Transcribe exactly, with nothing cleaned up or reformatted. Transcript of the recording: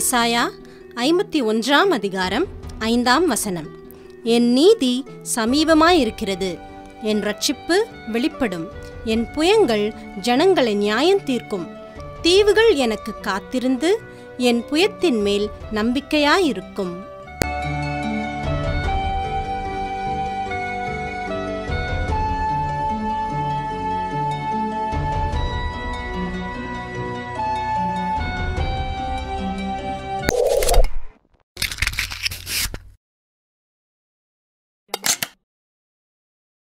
ஏசாயா ஐம்பத்தி ஒன்றாம் அதிகாரம் ஐந்தாம் வசனம். என் நீதி சமீபமாயிருக்கிறது, என் இரட்சிப்பு வெளிப்படும், என் புயங்கள் ஜனங்களை நியாயம் தீர்க்கும். தீவுகள் எனக்கு காத்திருந்து என் புயத்தின் மேல் நம்பிக்கையாயிருக்கும்.